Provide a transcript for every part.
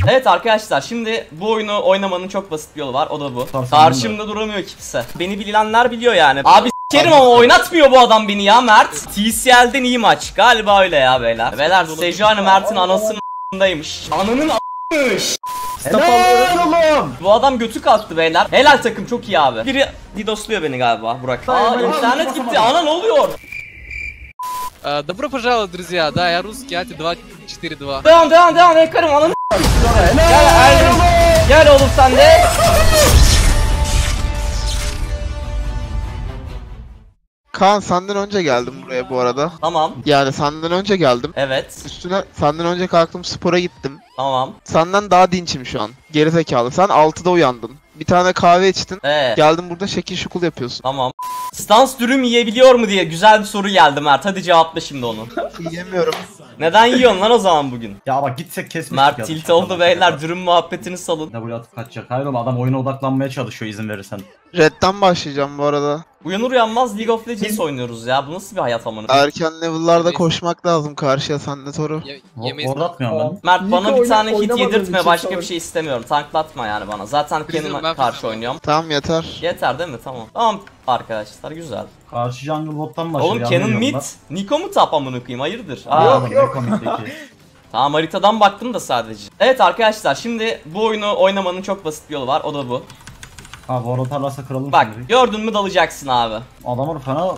Evet arkadaşlar, şimdi bu oyunu oynamanın çok basit bir yolu var, o da bu. Karşımda duramıyor kimse. Beni bilenler biliyor yani. Abi s**erim ama oynatmıyor bu adam beni ya Mert. TCL'den iyi maç galiba, öyle ya beyler. Beyler Sejuani Mert'in anasının a**ındaymış. Ananın a**mış. Helal oğlum. Bu adam götü kalktı beyler. Helal takım, çok iyi abi. Biri didosluyor beni galiba Burak. Aa, internet gitti. Ana ne oluyor? Добро пожаловать, друзья. Да, я русский, ати 2-4-2. Devam yakarım ananı. Gel oğlum sen de. Kaan senden önce geldim buraya bu arada. Tamam. Yani senden önce geldim. Evet. Üstüne senden önce kalktım, spora gittim. Tamam. Senden daha dinçim şu an. Gerizekalı. Sen 6'da uyandın. Bir tane kahve içtin. Geldin burada şekil şukul yapıyorsun. Tamam. Stans dürüm yiyebiliyor mu diye güzel bir soru geldi Mert. Hadi cevapla şimdi onu. Yiyemiyorum. Neden yiyorsun lan o zaman bugün? Ya bak gitsek kesmiştik. Mert tilt oldu beyler, dürüm muhabbetini salın. W atıp kaçacak. Hayır oğlum, adam oyuna odaklanmaya çalışıyor izin verirsen. Red'den başlayacağım bu arada. Uyanır uyanmaz League of Legends oynuyoruz ya. Bu nasıl bir hayat amına? Erken level'larda koşmak lazım karşıya, sende Toru. Orada atmıyorum ben. Mert bana bir tane hit yedirtme, başka bir şey istemiyorum. Tanklatma yani bana. Zaten Kenan'a karşı oynuyorum. Tamam yeter. Yeter değil mi? Tamam. Tamam arkadaşlar, güzel. Karşı jungle bottan başlıyor. Oğlum Kenan mid, Niko mu top amına koyayım? Hayırdır? Yok. Tamam, haritadan baktım da sadece. Evet arkadaşlar, şimdi bu oyunu oynamanın çok basit bir yolu var, o da bu. Ha Warlord tarlasa kıralım. Bak şimdi. gördün mü dalacaksın abi. Adamlar fena.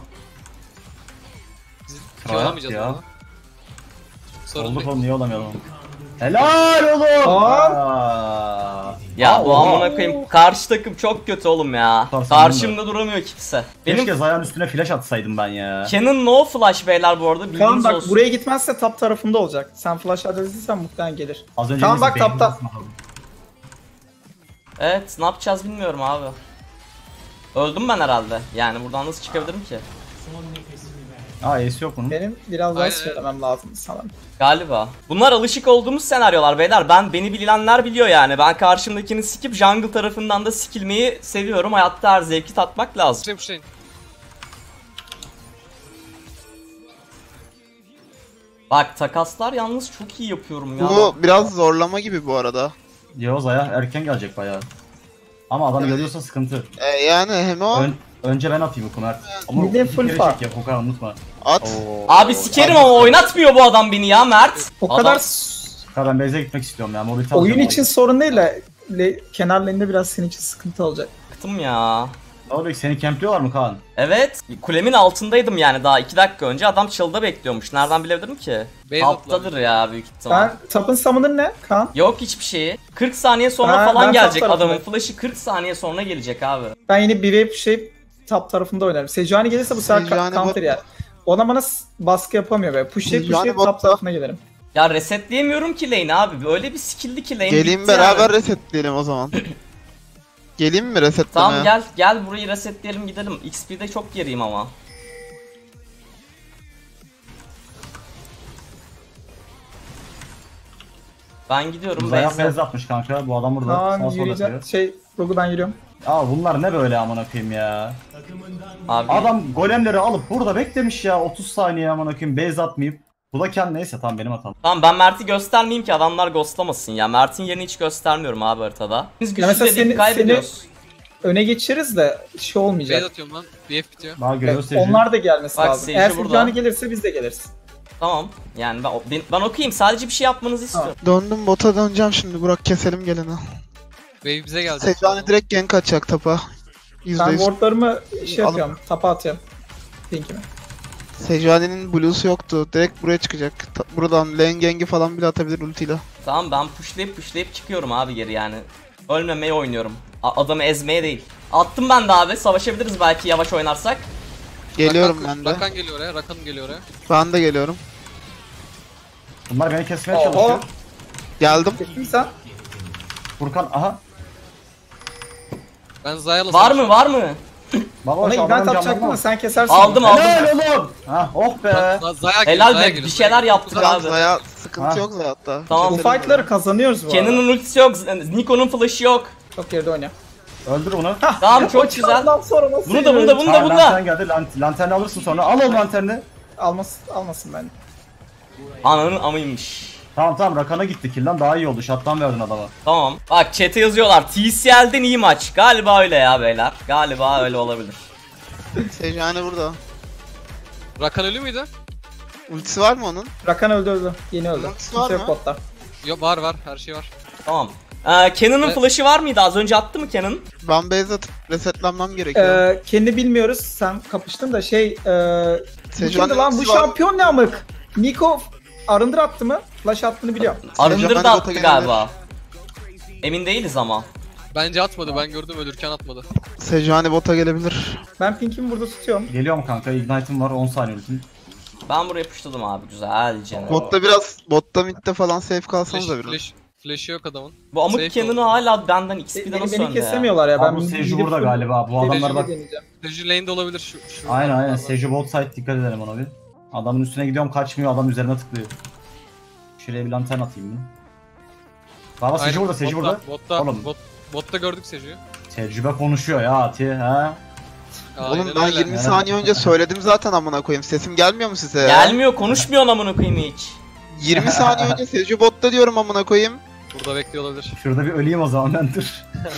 Kim olamayacağız ya? Sorun Olduk değil. oğlum, niye olamayalım? Helal oğlum. Ya bu amına koyayım, karşı takım çok kötü oğlum ya. Karşımda duramıyor kimse. Keşke Zaya'nın üstüne flash atsaydım ben ya. Kenan no flash beyler bu arada, bilginiz Kaan bak olsun. buraya gitmezse top tarafında olacak. Sen flash adresiysen muhtemelen gelir. Az önce Tamam neyse, bak tapta. beynimiz mahvoldu. Evet, ne yapacağız bilmiyorum abi. Öldüm ben herhalde. Yani buradan nasıl çıkabilirim ki? Aa ace yok bunun. Benim biraz daha Aynen. söylemem lazım sana. Galiba. Bunlar alışık olduğumuz senaryolar beyler. Beni bilenler biliyor yani. Ben karşımdakini sikip jungle tarafından da sikilmeyi seviyorum. Hayatta her zevki tatmak lazım. Puşlayın. Bak takaslar yalnız çok iyi yapıyorum ya. Bu biraz zorlama gibi bu arada. Yo Zaya erken gelecek bayağı. Ama adam görüyorsa sıkıntı. Yani hem o Önce ben atayım Huku Mert. Ama Bir de iki full kere fark. çek ya Huku, unutma. at. Oo. Abi sikerim ama oynatmıyor bu adam beni ya Mert. O Adam- kadar Ha, ben base'e gitmek istiyorum ya. Mobilite oyun alacağım için sorun değil de kenar lane'de biraz senin için sıkıntı olacak. Bıktım ya. Abi seni kempliyorlar mı Kaan? Evet. Kulemin altındaydım yani daha 2 dakika önce. Adam çılda bekliyormuş. Nereden bilebilirim ki? Beyaz Alttadır ya büyük ihtimal. Ben tapın summoner ne Kaan? Yok hiçbir şeyi. 40 saniye sonra Ben falan top gelecek adamın tarafındayım. flash'ı, 40 saniye sonra gelecek abi. Ben yine bir wave şey top tarafında oynarım. Sejuani gelirse bu sefer Sejuani counter yer. Ona bana baskı yapamıyor be. Pushlayıp Sejuani top botta. tarafına gelirim. Ya resetleyemiyorum ki lane'i abi. Öyle bir skill'li ki lane Geleyim bitti beraber yani. resetleyelim o zaman. Geleyim mi resetlemeye? Tamam gel burayı resetleyelim gidelim. XP'de çok geriyim ama. Ben gidiyorum. Zaya base'e. base atmış kanka. Bu adam burada. Sağ Tamam sola yürüyeceğim. atıyor. Rogu ben yürüyorum. Aa bunlar ne böyle amına koyayım ya. Abi Adam golemleri alıp burada beklemiş ya 30 saniye amına koyayım, base atmayıp. Bu da kendi neyse, tamam benim hatam. tamam, ben Mert'i göstermeyeyim ki adamlar ghostlamasın ya. Mert'in yerini hiç göstermiyorum abi haritada. Biz güçlü mesela dedik, seni- kaybediyoruz. Öne geçeriz de şey Beyaz olmayacak. atıyorum lan. BF bitiyor. Daha görüyoruz Sej'i. Onlar da gelmesi Bak, lazım. Sage Eğer burada. Sejuani gelirse biz de geliriz. Tamam. Yani ben okuyayım, sadece bir şey yapmanızı istiyorum. Döndüm bota, döneceğim şimdi. Burak keselim geleni. Wave bize geldi. Sejuani direkt gank atacak tapa. Ben %100. wardlarımı şey Alın. yapıyorum. Tapa atıyorum. Pink'imi. Sejuani'nin blue'su yoktu. Direkt buraya çıkacak. Buradan lane gang'i falan bile atabilir ultiyle. Tamam, ben pushlayıp çıkıyorum abi geri yani. Ölmemeye oynuyorum. Adamı ezmeye değil. Attım ben de abi. Savaşabiliriz belki yavaş oynarsak. Geliyorum ben de. Rakan geliyor oraya. Rakan geliyor oraya. Ben de geliyorum. Bunlar beni kesmeye Oho. çalışıyor. Geldim. Kestin sen. Furkan aha. Ben Zaya'la Var mı? Baba Ona şu event adamın atacaktım canlarına da bak. sen kesersin. Aldım. Helal oğlum. Ha oh be. Zaya geliyor. Helal Zaya be, geliyor, bir Zaya şeyler geliyor. yaptık Zaya- abi. Zaya sıkıntı Ha. yok hatta. Tamam. Bu fight'ları kazanıyoruz bu arada. Kenan'ın ultisi yok, Niko'nun flash'ı yok. Çok geride oynuyor. Öldür bunu. Tamam, çok güzel. Ondan sonra nasıl Bunu da yürüyoruz? Lantern geldi. Lanterni alırsın sonra. Al o lanterni. Almasın ben. Ananın amıymış. Tamam Rakan'a gitti kill lan, daha iyi oldu. Shot'tan verdin adama. Tamam. Bak chat'e yazıyorlar. TCL'den iyi maç. Galiba öyle ya beyler. Galiba öyle olabilir. Sejuani burada. Rakan ölü müydü? Ultisi var mı onun? Rakan öldü. Yeni öldü. Ultisi var Kimse yok mı? botta. Yok var her şey var. Tamam. Cannon'ın Evet. flash'ı var mıydı? Az önce attı mı Cannon? Ben base atıp resetlenmem gerekiyor. Kendi bilmiyoruz. Sen kapıştın da Sejuani lan bu ultisi var. şampiyon ne amık? Niko arındır attı mı? Flash attığını biliyorum. Arındır Sejuani da bota attı gelebilir. galiba. Emin değiliz ama. Bence atmadı, ben gördüm ölürken atmadı. Sejuani bota gelebilir. Ben Pink'imi burada tutuyorum. Geliyorum kanka, Ignite'ım var, 10 saniye ultim. Ben buraya yapıştırdım abi, güzelce. Botta midde falan safe kalsanız da biraz. Flash'ı yok adamın. Bu amık Safe Cannon'ı hala benden XP'den Beni, nasıl beni önde ya? kesemiyorlar ya. Abi bu Ben Seju gidip burada full galiba. Bu adamlar Seju'yu bak. deneyeceğim. Seju lane'de olabilir şu. Aynen Seju bot side, dikkat edelim ona bir. Adamın üstüne gidiyorum, kaçmıyor, adam üzerine tıklıyor. Şuraya bir lantern atayım ben. Baba Seju burada, Seju burada. Oğlum. Botta gördük Seju'yu. Tecrübe konuşuyor ya Ati ha. Oğlum ben 20 saniye önce söyledim zaten amına koyayım. Sesim gelmiyor mu size ya? Gelmiyor, konuşmuyor amına koyayım hiç. 20 saniye önce Seju botta diyorum amına koyayım. Burada bekliyor olabilir. Şurada bir öleyim o zaman ben, dur.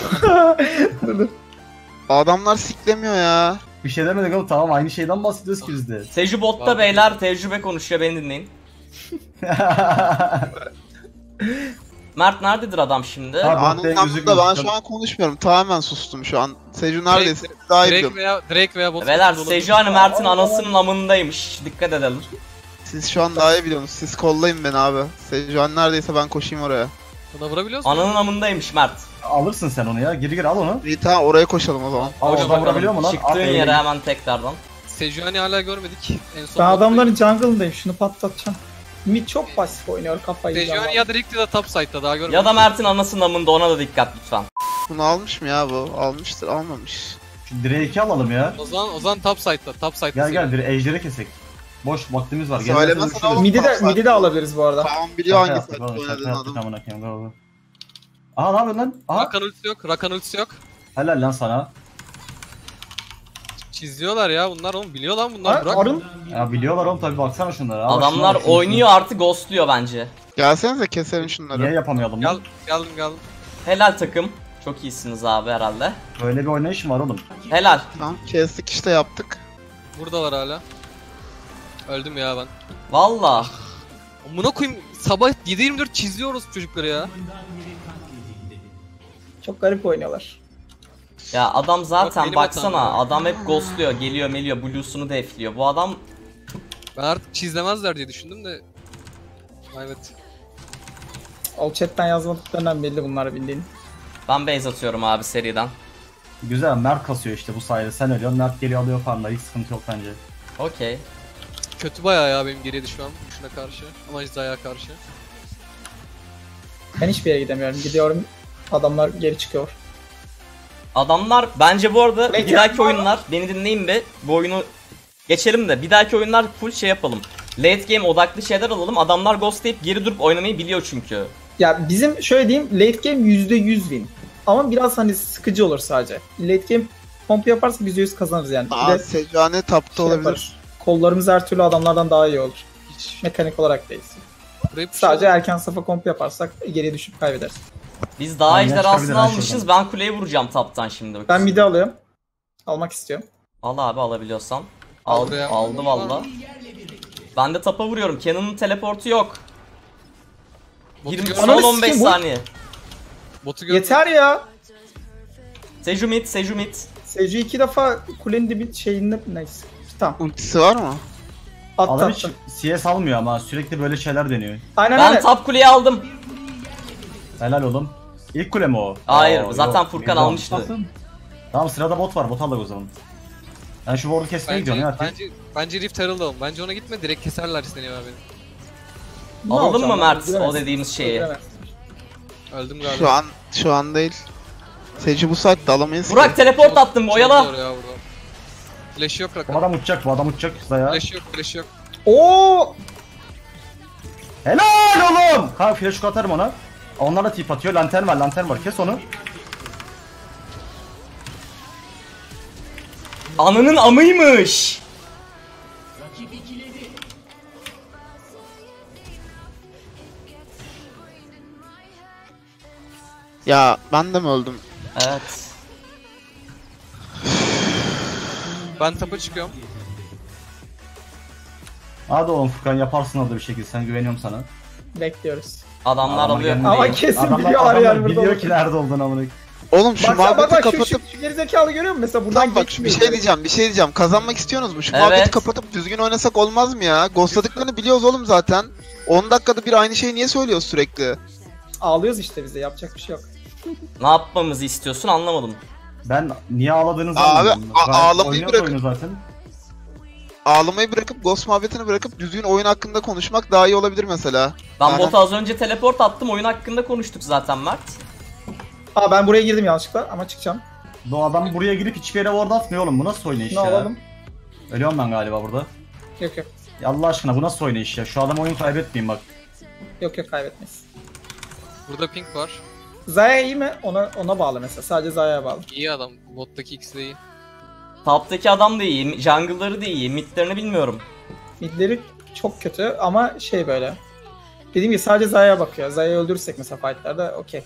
Adamlar siklemiyor ya. Bir şey demedik oğlum, tamam aynı şeyden bahsediyoruz ki biz de. Seju botta beyler, tecrübe konuşuyor, beni dinleyin. Mert nerededir adam şimdi? Abi, Anın bottaya anlamda gözükmüyor. ben şu an konuşmuyorum. Tamamen sustum şu an. Seju neredeyse daha iyi biliyorum. Drake veya bot. Beyler Seju hani Mert'in anasının amındaymış. Dikkat edelim. Siz şu an daha iyi biliyorsunuz. Siz kollayın beni abi. Seju neredeyse ben koşayım oraya. Buna vurabiliyoruz mu? Ananın amındaymış Mert. Alırsın sen onu ya, gir al onu. İyi tamam oraya koşalım o zaman. Al, Koş oradan vurabiliyor bakalım. mu lan? Çıktığın Aferin. yere hemen tekrardan. Sejuani hala görmedik. En son Ben botta- adamların jungle'ındayım. Şunu patlatacağım. Mid çok pasif oynuyor, kafayı yiyeceğim. Sejuani ya Drake ya da top side'da daha görmedik. Ya da Mert'in anasının amında, ona da dikkat lütfen. Bunu almış mı ya bu? Almıştır, almamış. Şu Drake'i alalım ya. O zaman top side'da. Top side'da. Gel bir ejderi kesek. Boş vaktimiz var. Söylemesen Gelirse oğlum. Midi de alabiliriz bu arada. Tamam biliyor hangi site oynadığın adam. Amına koyayım, go. Aha ne yapıyorsun lan? Aha. Rakan ultisi yok. Helal lan sana. Çiziyorlar ya bunlar oğlum, biliyor lan bunlar, Burak. Arın. Ya biliyorlar oğlum tabi, baksana şunlara. Al, Adamlar şunlara, oynuyor artık, ghostluyor bence. Gelsenize keselim şunları. Niye yapamayalım lan? Geldim. Helal takım. Çok iyisiniz abi herhalde. Böyle bir oynayış mı var oğlum? Helal. Tamam kestik işte yaptık. Buradalar hala. Öldüm ya ben. Valla. Amına koyayım, sabah 7:24 çiziyoruz çocukları ya. Çok garip oynuyorlar. Ya adam Bak zaten benim baksana, hatam ya. adam hep ghostluyor, geliyor meliyor, blue'sunu defliyor. Bu adam Ben artık çizlemezler diye düşündüm de. Evet. All chat'ten yazmadıklarından belli bunlar bildiğin. ben base atıyorum abi seriden. Güzel, Mert kasıyor işte bu sayede. Sen ölüyorsun, Mert geliyor alıyor farmları. Hiç sıkıntı yok bence. Okey. Kötü bayağı ya benim geriye şu an şuna karşı. Ama Zaya karşı. Ben hiçbir yere gidemiyorum. Gidiyorum. Adamlar geri çıkıyor. Adamlar bence bu arada Peki. bir dahaki oyunlar, beni dinleyin bir, bu oyunu geçelim de bir dahaki oyunlar full şey yapalım. Late game odaklı şeyler alalım. Adamlar ghostlayıp geri durup oynamayı biliyor çünkü. Ya bizim şöyle diyeyim, late game %100 win. Ama biraz hani sıkıcı olur sadece. Late game pomp yaparsa %100 kazanırız yani. Bir Aa de Sejuani tapta şey olabilir. yaparız. Kollarımız her türlü adamlardan daha iyi olur. Hiç. Mekanik olarak değil. Burayı Sadece erken safa komp yaparsak geriye düşüp kaybederiz. Biz daha Aynen, ejderhasını çıkabilir her almışız. şeyden. Ben kuleyi vuracağım taptan şimdi. Ben midi alıyorum. Almak istiyorum. Al abi, alabiliyorsan. Al buraya. Aldı valla. Ben de tapa vuruyorum. Cannon'ın teleportu yok. Botu 20 gör- son Ananı 15 sikeyim, bu- saniye. Botu gör. Yeter ya. Seju mid. Seju 2 defa kulenin dibi şeyinde neyse. Tamam. Ultisi var mı? Adam hiç Atlattım. CS almıyor ama sürekli böyle şeyler deniyor. Aynen Ben öyle. top kuleyi aldım. Helal oğlum. İlk kule mi o? Hayır, Oo, zaten yok. Furkan Yok. almıştı. Tamam, sırada bot var, bot al da o zaman. Ben şu ward'u kesmeye gidiyorum ya. Bence Rift Herald'ı alın. Bence ona gitme, direkt keserler isteniyor abi. Ne Alalım mı alacağım Mert ben? Bilemezsin. o dediğimiz şeyi? Bilemezsin. Öldüm galiba. Şu an değil. Seju bu saatte alamayız. Burak ki. teleport attım, oyala. Çok zor ya burada. Flash yok Bu Rakan. adam uçacak Zaya. Flash yok. Oo! Helal oğlum! Kanka flash atarım ona. Onlar da tip atıyor. Lantern var. Kes onu. Ananın amıymış. Ya ben de mi öldüm? Evet. Ben tapa çıkıyorum. Hadi oğlum Furkan yaparsın orada bir şekilde, sen güveniyorum sana. Bekliyoruz. Adamlar Adamlar alıyor. gelmedi. Ama kuleyi. kesin biliyorlar yani burada. biliyor ki nerede olduğunu amına. Oğlum şu Bak muhabbeti bak kapatıp şu gerizekalı görüyor musun? Mesela buradan Tamam bak bir geçmiyor. bir şey diyeceğim. Kazanmak istiyorsunuz mu? Şu Evet. muhabbeti kapatıp düzgün oynasak olmaz mı ya? Ghostladıklarını biliyoruz oğlum zaten. 10 dakikada bir aynı şeyi niye söylüyoruz sürekli? Ağlıyoruz işte biz de, yapacak bir şey yok. Ne yapmamızı istiyorsun anlamadım. Ben niye ağladığınızı Abi, anlamadım. ağlamayı Oynuyoruz bırakın. oyunu zaten. Ağlamayı bırakıp Ghost muhabbetini bırakıp düzgün oyun hakkında konuşmak daha iyi olabilir mesela. Ben Aynen. bota az önce teleport attım, oyun hakkında konuştuk zaten Mert. Aa ben buraya girdim yanlışlıkla ama çıkacağım. Bu adam buraya girip hiçbir yere ward atmıyor oğlum. Bu nasıl oynayış Ne ya? alalım? Ölüyorum ben galiba burada. Yok yok. Ya Allah aşkına bu nasıl oynayış ya? Şu adam oyun kaybetmeyeyim bak. Yok yok, kaybetmeyiz. Burada pink var. Zaya iyi mi? Ona bağlı mesela. Sadece Zaya'ya bağlı. İyi adam. Bottaki ikisi de iyi. Top'taki adam da iyi, jungle'ları da iyi, midlerini bilmiyorum. Midleri çok kötü ama şey böyle. Dediğim gibi sadece Zaya'ya bakıyor. Zaya'yı öldürürsek mesela fightlarda okey.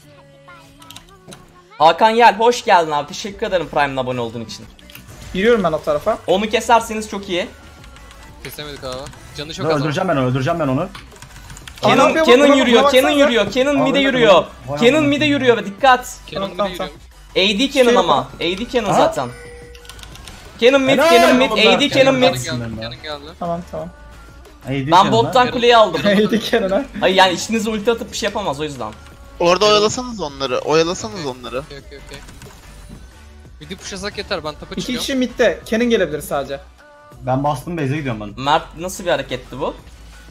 Hakan Yel, hoş geldin abi. Teşekkür ederim Prime'la abone olduğun için. Yürüyorum ben o tarafa. Onu keserseniz çok iyi. Kesemedik abi. Canı çok Ben az. öldüreceğim ben onu. Aa, ne Canon, yapıyor bu? Canon Buna yürüyor, baksanıza. Canon yürüyor, Canon Abi mid'e ne yürüyor. kadar- Vay Canon amına mid'e koyayım. yürüyor, dikkat. Canon Tamam, biri tamam. yürüyor. AD Canon Şey ama. AD Canon Ha? zaten. Canon mid, Helal Canon mid, oğlum AD Berk. Canon Canon mid. geldi. Sinirlendim ben. Canon geldi. Tamam tamam. Ben bottan kuleyi aldım. Neydi Kenan'a? Hayır yani içinize ulti atıp bir şey yapamaz o yüzden. Orada oyalasanız onları. Oyalasanız onları. Okey. Bir de pushlasak yeter. Ben tapa İki çıkıyorum. kişi midde. Kenan gelebilir sadece. Ben bastım base'e gidiyorum ben. Mert nasıl bir hareketti bu?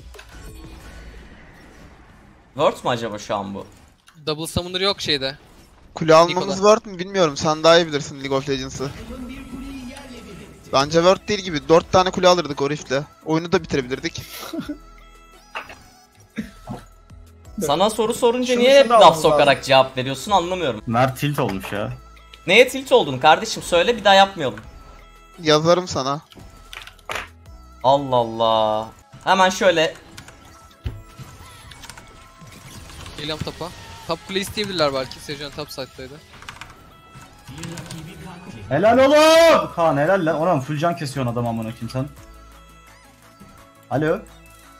Word mu acaba şu an bu? Double summoner yok şeyde. Kule almamız Nikola. Word mu bilmiyorum. Sen daha iyi bilirsin League of Legends'ı. Bence Word değil gibi. 4 tane kule alırdık o rift'le. Oyunu da bitirebilirdik. Sana soru sorunca Şunu niye hep şunu laf almamız sokarak cevap veriyorsun anlamıyorum. Mert tilt olmuş ya. Neye tilt oldun kardeşim söyle bir daha yapmayalım. Yazarım sana. Allah Allah. Hemen şöyle. Geliyorum tapa. Top kule isteyebilirler belki. Sejuani top side'daydı. Helal oğlum! Kaan helal lan. Oğlum full can kesiyorsun adam amına koyayım sen. Alo.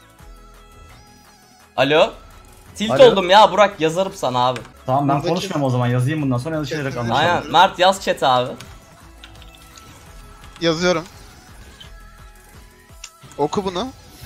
Alo. Tilt Alo. oldum ya Burak yazarım sana abi. Tamam ben Buradaki- konuşmuyorum o zaman, yazayım bundan sonra yazışarak anlaşalım. Aynen Mert yaz chat'e abi. Yazıyorum. Oku bunu.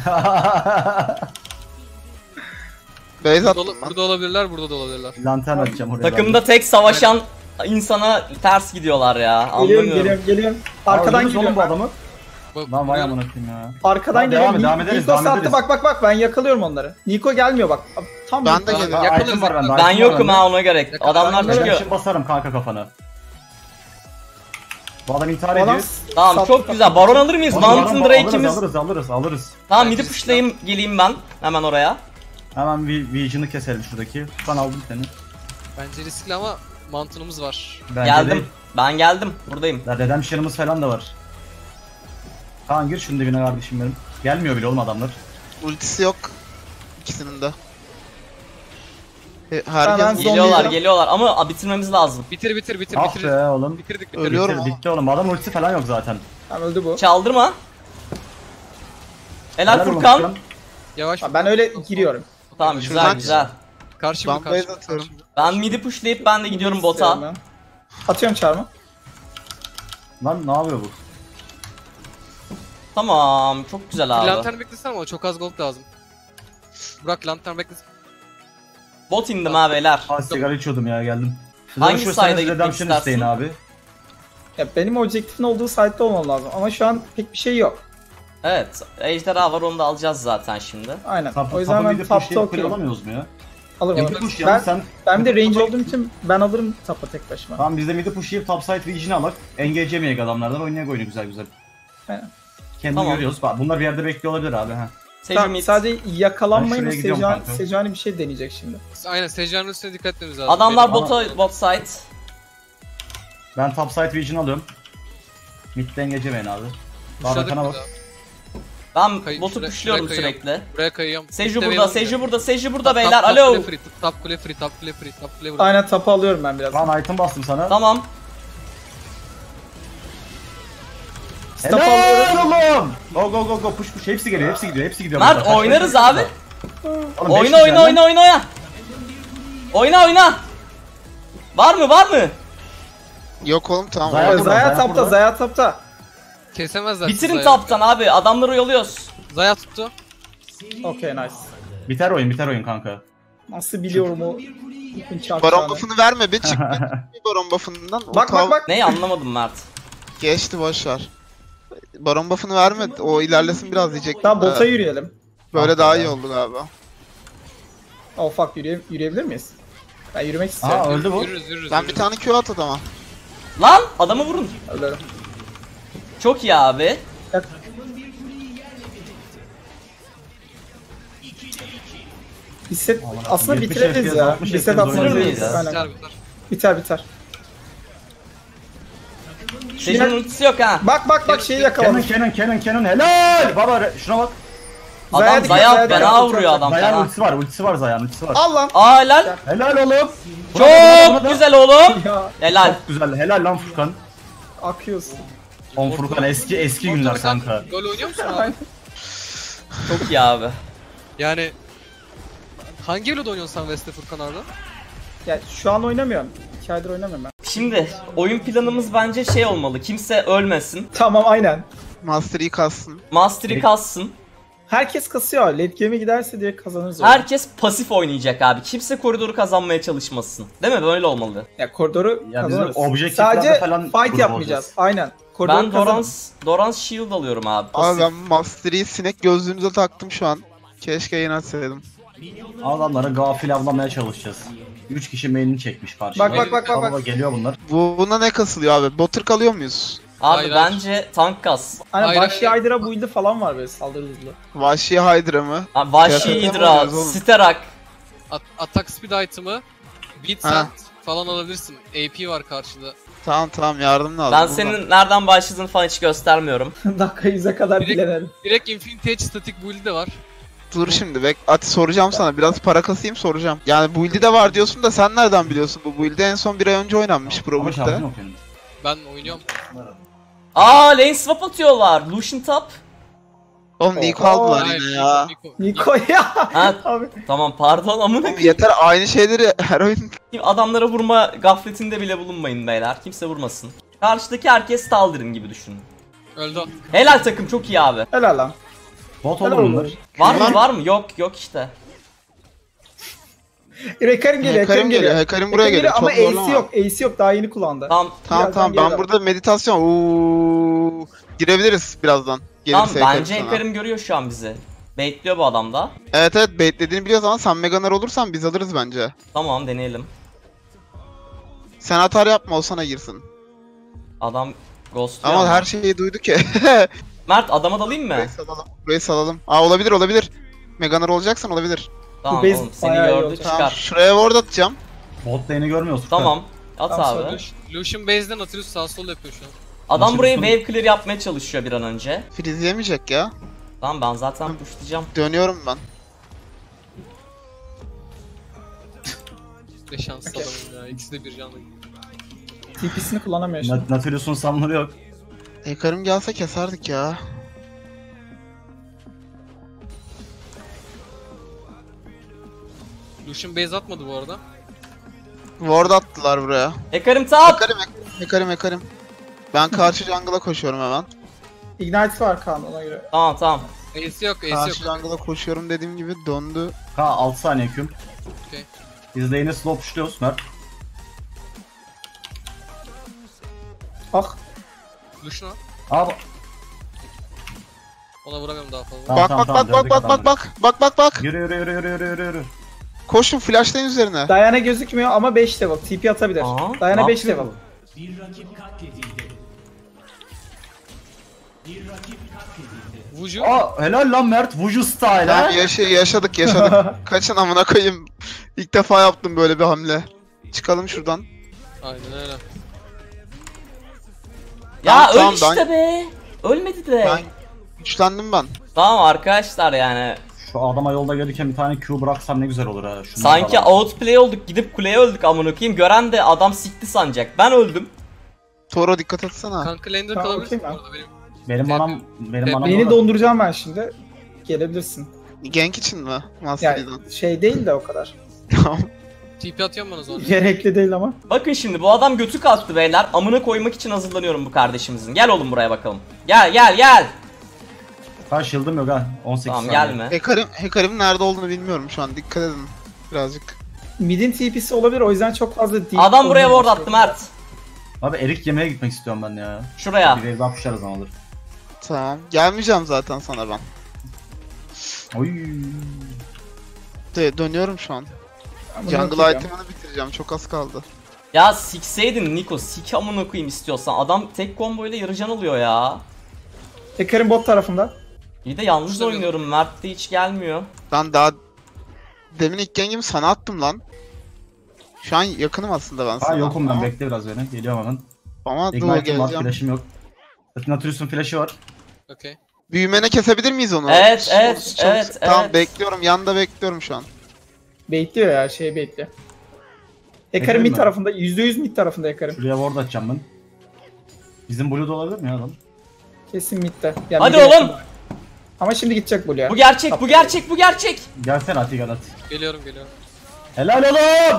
Base attım ben. Burada olabilirler, burada da olabilirler. Lantern açacağım oraya. Takımda tek savaşan insana ters gidiyorlar ya. Geliyorum Anlamıyorum. geliyorum. Arkadan Öldürürüz oğlum geliyorum. bu adamı. Bak, Lan vay buraya- amına koyayım ya. Arkadan Devam geliyorum. ederiz, Niko devam sattı, ederiz. bak ben yakalıyorum onları. Niko gelmiyor bak. Tam Ben de Niko. geliyorum. Yakalarız, Item var bende, Ben item var yokum bende. ha ona göre. Adamlar Ben çıkıyor. Ben basarım kanka kafana. Bu adam intihar Adam ediyor. Tamam sattı, çok sattı. güzel. Baron alır mıyız? Oğlum, Mountain alırız, Drake'imiz. alırız. Tamam Bence midi pushlayayım geleyim ben. Hemen oraya. Hemen Vision'ı keselim şuradaki. Ben aldım seni. Bence riskli ama mantığımız var. Bence Geldim. değil. Ben geldim. Buradayım. Ya Redemption'ımız falan da var. Kaan gir şunun dibine kardeşim benim. Gelmiyor bile oğlum adamlar. Ultisi yok. İkisinin de. Ben Herkes Geliyorlar geliyorlar ama bitirmemiz lazım. Bitir. Ah be oğlum. Bitirdik. Ölüyorum. Bitti oğlum. Adam ultisi falan yok zaten. Tamam, öldü bu. Çaldırma. Helal Helal Furkan. olsun. Yavaş. Ben öyle giriyorum. Tamam Şuradan- güzel güzel. Karşı Ben mı karşı? base atıyorum. Ben midi pushlayıp ben de gidiyorum İstiyorum bota. ben. Atıyorum çarmı. Lan ne yapıyor bu? Tamam çok güzel abi. Lantern beklesene ama çok az gold lazım. Burak lantern beklesin. Bot indim ha beyler. Aa sigara içiyordum ya, geldim. Hangi Dönüşürseniz side'a gitmek Redemption istersin? isteyin abi. Ya benim objektifin olduğu site'de olmam lazım ama şu an pek bir şey yok. Evet ejderha var onu da alacağız zaten şimdi. Aynen. Tapu O yüzden ben bir de tapta pushlayıp kule okuyorum. alamıyoruz mu ya? Alırım Midi alırım. pushlayalım Ben, sen. ben bir de range olduğum için ben alırım tapa tek başıma. Tamam biz de midi pushlayıp topside Vision'ı alak. Engage yemeyek adamlardan, oynayak oyunu güzel güzel. Aynen. Kendini Tamam. görüyoruz. Bak bunlar bir yerde bekliyor olabilir abi ha. Seju Tamam, mid. sadece Ben yakalanmayın, şuraya gidiyorum kanka. Sejuani bir şey deneyecek şimdi. Aynen Sejuani'nin üstüne dikkat etmemiz lazım. Adamlar Benim- bot side. Ben topside Vision alıyorum. Mid'de engage yemeyin abi. Pushladık Barbakana bir bak. daha. Ben Kayıp, botu şuraya pushluyorum kayıyorum. sürekli. Buraya kayıyorum. Seju İşte burada, wave Seju alınca. burada, Seju burada Top, beyler. top Alo. kule free, top kule free, top kule free, top kule burada. Aynen tapa alıyorum ben biraz. Lan item bastım sana. Tamam. Tapa alıyorum. Helal oğlum. Go go go go push push hepsi geliyor hepsi gidiyor hepsi gidiyor. Mert burada. oynarız abi. Oğlum, Oyna 500 oyna yani. oyna oyna oyna. Oyna oyna. Var mı var mı? Yok oğlum tamam. Zaya oldu. burada, Zaya Zaya tapta, burada. Zaya tapta. Kesemezler. Bitirin Zaya. taptan abi. Adamları yoluyoruz. Zaya tuttu. Okey nice. Biter oyun kanka. Nasıl biliyorum o bütün Baron çarpacağını. buff'ını verme be çık. Bir baron buff'ından. O Bak tav- bak bak. Neyi anlamadım Mert. Geçti boşver. Baron buff'ını verme. O ilerlesin biraz diyecek. Tamam bota yürüyelim. Böyle daha iyi oldu galiba. Oh fuck yürüyebilir miyiz? Ben yürümek Aa istiyorum. öldü bu. Yürürüz. Ben bir tane Q at adama. Lan adamı vurun. Ölürüm. Çok iyi abi. Bak. Bir set aslında 70 bitirebiliriz FPS, ya. 60 Bir set FPS atmanız oynarız gerekiyor. ya. Aynen. Biter biter. Biter biter. Seju'nun ultisi yok ha. Bak bak bak şeyi yakalamış. Canon helal. Baba şuna bak. Zaya Adam dikkat, Zaya Zaya fena dikkat. vuruyor adam Zaya'nın fena. ultisi var Zaya'nın ultisi var. Al lan. Aa helal. Helal oğlum. Çok güzel oğlum. Ya Helal. Çok güzel. Helal lan Furkan. akıyorsun. On Furkan eski günler kanka. Gol oynuyor musun abi? Çok iyi abi. Yani hangi elo'da oynuyorsun sen West'te Furkan abi? Ya şu an oynamıyorum. 2 aydır oynamıyorum ben. Şimdi oyun planımız bence şey olmalı. Kimse ölmesin. Tamam aynen. Master kassın. Mastery kassın. Herkes kasıyor. Late game'e giderse direkt kazanırız. oyunu. Herkes pasif oynayacak abi. Kimse koridoru kazanmaya çalışmasın. Değil mi? Böyle olmalı. Ya koridoru Ya bizim kazanırız. objektiflerde Sadece falan fight grup yapmayacağız. olacağız. Aynen. Koridoru Ben kazanırız. Dorans Shield alıyorum abi. Abi Pasif. ben Master'ı sinek gözlüğünüze taktım şu an. Keşke yeni açsaydım. Adamları gafil avlamaya çalışacağız. 3 kişi main'ini çekmiş karşıya. Bak, bak, bak, bak. Geliyor bunlar. Buna ne kasılıyor abi? Botter kalıyor muyuz? Abi Hayır, hayır. bence tank kas. Hani Hayır, Vahşi hayır. Hydra build'i falan var böyle saldırı hızlı. Vahşi Hydra mı? Abi Vahşi Kıyafetle mi Hydra, oynuyoruz oğlum? Sterak. Attack speed item'ı, beat Ha. send falan alabilirsin. AP var karşıda. Tamam yardım lazım. Ben Buradan. senin nereden başladığını falan hiç göstermiyorum. Dakika 100'e kadar Direkt- dilenelim. Direkt Infinity Edge static build'i de var. Dur şimdi bek. Ati soracağım sana. Biraz para kasayım soracağım. Yani build'i de var diyorsun da sen nereden biliyorsun bu build'i? En son bir ay önce oynanmış Pro Ama şartın Build'de. yok benim. Ben oynuyorum. Aa lane swap atıyorlar. Lucian top. Oğlum Nico aldılar Hayır, yine ya. Niko ya. Ha Abi. tamam pardon amına Oğlum koyayım. yeter aynı şeyleri her oyun. Adamlara vurma gafletinde bile bulunmayın beyler. Kimse vurmasın. Karşıdaki herkes Taldir'in gibi düşünün. Öldü o. Helal takım çok iyi abi. Helal lan. Bot Helal olur bunlar. olsun. Var mı? Yok işte. Hekarim geliyor, Hekarim geliyor. Hekarim buraya geliyor. Ama Çok zorlama. Ace'i yok. Ace'i yok. Daha yeni kullandı. Tamam. Birazdan Ben gelir. burada meditasyon. Uuu. Girebiliriz birazdan. Tamam Gelirse Hekarim bence sana. Hekarim görüyor şu an bizi. Baitliyor bu adam da. Evet beklediğini biliyoruz ama sen Meganar olursan biz alırız bence. Tamam deneyelim. Sen atar yapma o sana girsin. Adam ghostluyor Ama her şeyi duydu ki. Mert adama dalayım mı? Burayı salalım. Aa olabilir. Meganar olacaksan olabilir. Tamam base oğlum seni bayağı iyi gördü olacak. Tamam çıkar. şuraya ward atacağım. Bot lane'i görmüyoruz. Tamam. At Tamam, abi. Lucian base'den Nautilus sağ sol yapıyor şu an. Adam Nasıl burayı bir wave clear yapmaya çalışıyor bir an önce. Freeze yemeyecek ya. Tamam ben zaten pushlayacağım. Dönüyorum ben. Ne şanslı adamım ya. İkisi de bir canlı. TP'sini kullanamıyor şimdi. Nautilus'un samları yok. Hekarim gelse keserdik ya. Lucian base atmadı bu arada. Ward attılar buraya. Hekarim top. Hekarim. Ben karşı jungle'a koşuyorum hemen. Ignite var Kaan ona göre. Tamam. Ace yok, ace Karşı yok. jungle'a koşuyorum dediğim gibi döndü. Ha 6 saniye küm. Okey. Biz lane'e slow pushluyoruz Mert. Ah. Lucian al. Abi Ona vuramıyorum daha fazla. Tamam, Bak tamam, döndük bak. yürü. Koşun flashlayın üzerine. Diana gözükmüyor ama 5 level. TP atabilir. Aa, Diana ne 5 yapıyor level. Vucu. Aa helal lan Mert. Vuju style Tamam ha. yaşadık. Kaçın amına koyayım. İlk defa yaptım böyle bir hamle. Çıkalım şuradan. Aynen öyle. Ya Tamam, öl işte be. Ölmedi de. Ben güçlendim ben. Tamam arkadaşlar yani. Şu adama yolda gelirken bir tane Q bıraksam ne güzel olur ha. Şundan Sanki falan. outplay olduk, gidip kuleye öldük amına koyayım. Gören de adam sikti sanacak. Ben öldüm. Toro dikkat etsene. Kanka lander Tamam, kalabilirsin okey bu ben. arada benim. Benim manam Beni orada. donduracağım ben şimdi. Gelebilirsin. Gank için mi? Yani Master'dan. şey değil de o kadar. Tamam. TP atıyorum bana sonra. Gerekli değil ama. Bakın şimdi bu adam götü kalktı beyler. Amına koymak için hazırlanıyorum bu kardeşimizin. Gel oğlum buraya bakalım. Gel gel gel. Kaç yıldım yok ha. 18 Tamam saniye. gelme. Hecarim'in nerede olduğunu bilmiyorum şu an. Dikkat edin. Birazcık. Mid'in TP'si olabilir o yüzden çok fazla değil. Adam buraya ward attı Mert. Abi erik yemeye gitmek istiyorum ben ya. Şuraya. Bir wave daha pushlarız ama olur. Tamam. Gelmeyeceğim zaten sana ben. Oy. Dönüyorum şu an. Ama Jungle yok ya. item'ını bitireceğim. Çok az kaldı. Ya sikseydin Niko. Sik amına koyayım istiyorsan. Adam tek combo ile yarı can alıyor ya. Hacker'ın bot tarafında. İyi de yalnız İşte oynuyorum. Mert de hiç gelmiyor. Lan daha demin ilk gangimi sana attım lan. Şu an yakınım aslında ben Ha sana. yokum ben, Ama- bekle biraz beni. Geliyorum hemen. Ama dur Ignite'im var, geleceğim. flash'im yok. Natürüs'ün flash'ı var. Okey. Büyümene kesebilir miyiz onu? Evet, evet, Çok- evet, Tamam evet. bekliyorum. Yanında bekliyorum şu an. Bekliyor ya şey bekliyor. Hacker'ın Hacker'ın mid mi? tarafında. %100 mid tarafında Hacker'ın. Şuraya ward atacağım ben. Bizim Blue'da olabilir mi ya adam? Kesin midde. Yani Hadi mid'e oğlum. yakın. Ama şimdi gidecek Blue'ya. Bu gerçek, bu gerçek, bu gerçek. Gelsene Ati gel at. Geliyorum. Helal oğlum!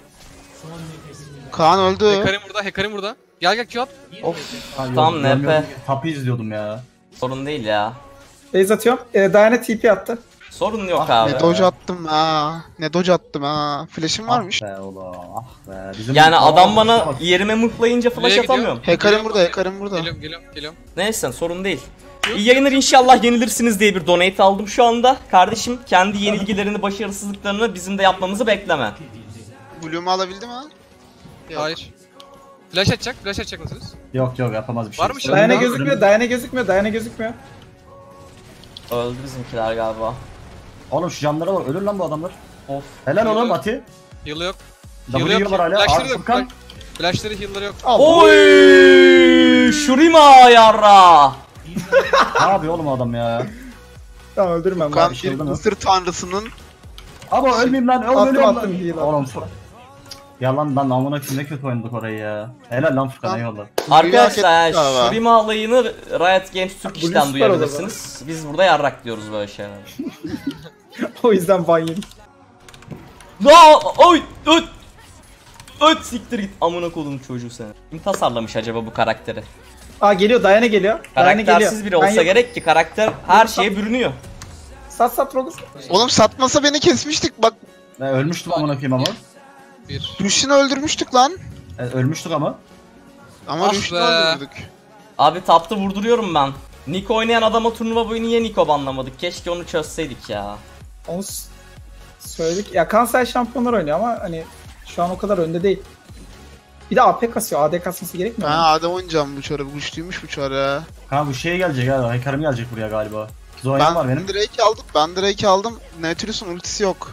Kaan öldü. Hecarim burada. Gel Q at. Of. Ha, yok, Tam görmüyordum. NP. Tap'ı izliyordum ya. Sorun değil ya. Base atıyorum. Diana TP attı. Sorun yok Ah, abi. Ne dodge attım ha. Ne dodge attım ha. Flash'im varmış. Ah be oğlum, ah be. Bizim Yani Aa, adam bana bak. yerime mıhlayınca flash Nereye gidiyor? atamıyorum. Hecarim burada, Hecarim burada. Geliyorum. Neyse sorun değil. İyi yayınlar, inşallah yenilirsiniz diye bir donate aldım şu anda. Kardeşim kendi yenilgilerini, başarısızlıklarını bizim de yapmamızı bekleme. Bloom'u alabildi mi? Yok. Hayır. Flash atacak mısınız? Yok yapamaz bir şey. Var mı şey? Diana Önümden- gözükmüyor. Diana gözükmüyor. Diana gözükmüyor. Öldü bizimkiler galiba. Oğlum şu canlara bak, ölür lan bu adamlar. Of. Helal oğlum Ati. Heal'ı yok. W yiyorlar hala. Flash'ları Aa, yok. Furkan. Flash'ları heal'ları yok. Oy! Şurima yarra. Ne yapıyor oğlum o adam ya? Tamam öldürmem. Kaan ben. şey bir oldu mu? Mısır tanrısının Ama ölmeyeyim lan, Attım, ölüyorum attım, lan. heal Oğlum yalan lan, amına koyayım, ne kötü oynadık orayı ya. Helal lan Furkan, Lan. eyvallah. Arkadaşlar yani galiba. Şurima alayını Riot Games Türk Blue işten Star duyabilirsiniz. Biz burada yarrak diyoruz böyle şeyler. O yüzden ban yedim. Oy! Öt siktir git amına koydum çocuğu sen. Kim tasarlamış acaba bu karakteri? Aa geliyor. Diana geliyor. Diana geliyor. Karaktersiz biri Ben olsa yok. gerek ki karakter her şeye bürünüyor. Sat Rogus. Oğlum satmasa beni kesmiştik bak. Ben ölmüştüm amına koyayım ama. Bir. Lucian'ı öldürmüştük lan. Ölmüştük ama. Ama Ah Lucian'ı be. öldürdük. Abi tapta vurduruyorum ben. Nick oynayan adama turnuva boyu niye Nico banlamadık? Keşke onu çözseydik ya. Onu söyledik. Ya Kansai şampiyonlar oynuyor ama hani şu an o kadar önde değil. Bir de AP kasıyor. AD kasması gerekmiyor Ben mu? adam oynayacağım bu çare. Güçlüymüş bu çare. Ha bu şey gelecek ha, Hekarim gelecek buraya galiba. Zoyan var benim. Ben Drake aldım. Nautilus'un ultisi yok.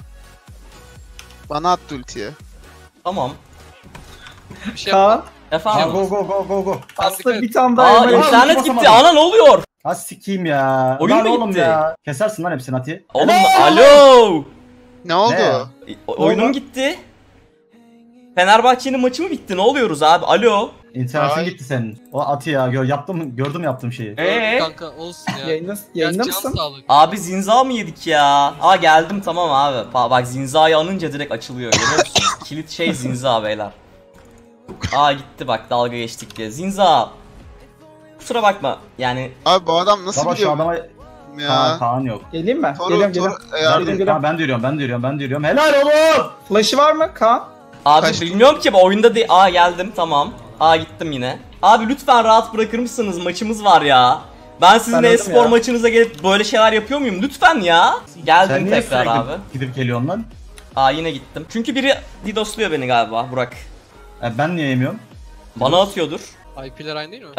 Bana attı ultiyi. Tamam. Bir şey yapma. Kaan. Ha Efendim. go. Aslında et. bir tane daha Aa elma- internet basamadım. gitti. Ana ne oluyor? Ha sikeyim ya. Oyun Lan mu oğlum gitti? ya. Kesersin lan hepsini Ati. Oğlum alo. Ne oldu? Ne? Oyunum gitti. Fenerbahçe'nin maçı mı bitti? Ne oluyoruz abi? Alo. İnternetin Ay. gitti senin. O Ati ya, gördüm yaptığım şeyi. Kanka olsun ya. Yayında Can mısın? sağlık. Abi zinza mı yedik ya? Aa geldim tamam abi. Bak zinzayı anınca direkt açılıyor görüyor musunuz? Kilit şey zinza beyler. Aa gitti bak dalga geçtik diye. Zinza. Kusura bakma yani Abi bu adam nasıl Baba şu biliyor adama ya? Kaan yok. Geleyim mi? Toru, Geliyorum. Ben de yürüyorum. Helal oğlum. Flash'ı var mı Kaan? abi Kaçtı? bilmiyorum ki oyunda değil. Aa geldim tamam. Aa gittim yine. Abi lütfen rahat bırakır mısınız? Maçımız var ya. Ben sizin Ben öldüm e-spor ya. maçınıza gelip böyle şeyler yapıyor muyum? Lütfen ya. Geldim Sen niye tekrar sürekli abi. gidip geliyorsun lan? Aa yine gittim. Çünkü biri didosluyor beni galiba Burak. Ben niye yemiyorum? Bana atıyordur. IP'ler aynı değil mi?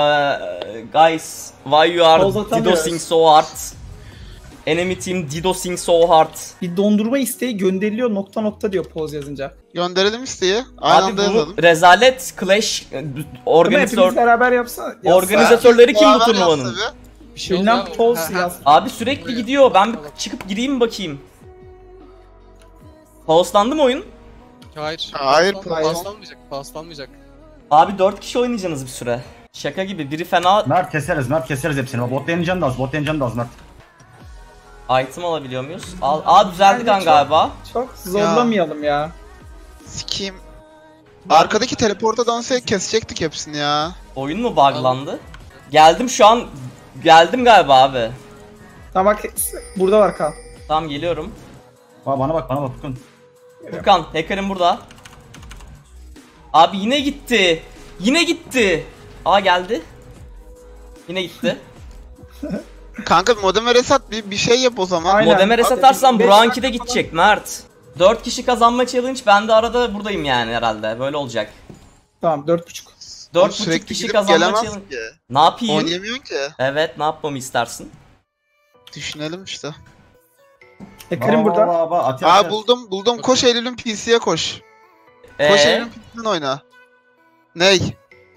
Guys, why you are Poz atamıyoruz. didosing so hard? Enemy team didosing so hard. Bir dondurma isteği gönderiliyor nokta diyor poz yazınca. Gönderelim isteği. Aynı Abi anda yazalım. bu rezalet clash Değil mi? organizatör Hepimiz beraber yapsa. organizatörleri kim bu Beraber turnuvanın? yazsa Bir şey oldu Bilmem ya. Pulse Ha, ha. yaz. Abi sürekli gidiyor. Ben bir çıkıp gireyim bakayım. Pause'landı mı oyun? Hayır. Hayır, Paslanmayacak. Paslanmayacak. Abi 4 kişi oynayacaksınız bir süre. Şaka gibi. Biri fena Mert keseriz, Mert keseriz hepsini. Bot lane'in canı da az, bot lane'in canı da az Mert. item alabiliyor muyuz? Aa düzeldi Bence kan çok- galiba. Çok zorlamayalım ya. Sikiyim. Arkadaki teleporta dansaya kesecektik hepsini ya. Oyun mu buglandı? Geldim şu an. Geldim galiba abi. Tamam bak burada var Kaan. Tamam geliyorum. Bana bak Furkan. Furkan, hacker'ım burada. Abi yine gitti. Yine gitti. Aa geldi. Yine gitti. Kanka modeme reset bir şey yap o zaman. Aynen. Modeme reset atarsan Beş Burak'ınki de dakika gidecek Mert. 4 kişi kazanma challenge, ben de arada buradayım yani herhalde. Böyle olacak. Tamam 4.5. 4,5 Sürekli kişi gidip kazanma gelemez challenge. ki. Ne yapayım? Oynayamıyorsun ki. Evet, ne yapmamı istersin? Düşünelim işte. Hacker'im burada. Aa buldum. Koş Eylül'ün PC'ye koş. Koş Eylül'ün PC'den oyna. Ney?